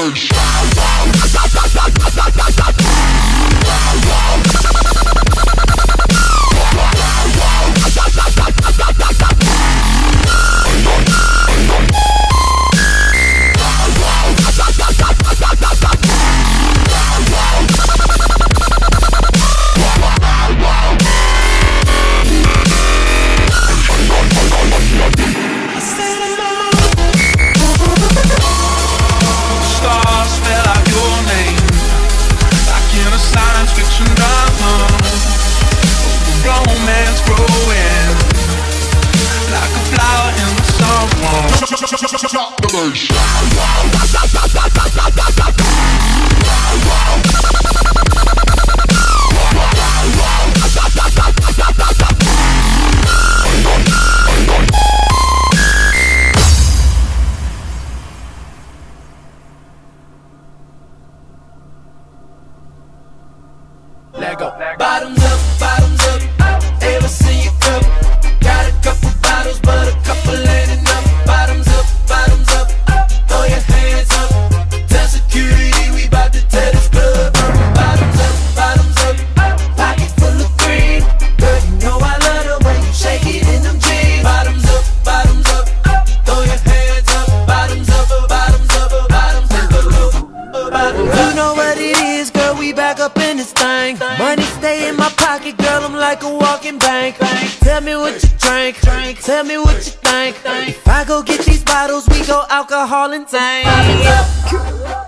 Bottoms up, ever seen you cup? Got a couple bottles, but a couple ain't enough. Bottoms up, throw your hands up. Tell security we bout to tear this club up. Bottoms up, pocket full of green. Girl, you know I love the way you shake it in them jeans. Bottoms up, throw your hands up. Bottoms up, bottoms up. You know what it is, girl, we back up in this thing. Money stay in my pocket, girl, I'm like a walking bank. Tell me what you drink, tell me what you think. If I go get these bottles, we go alcohol and tank.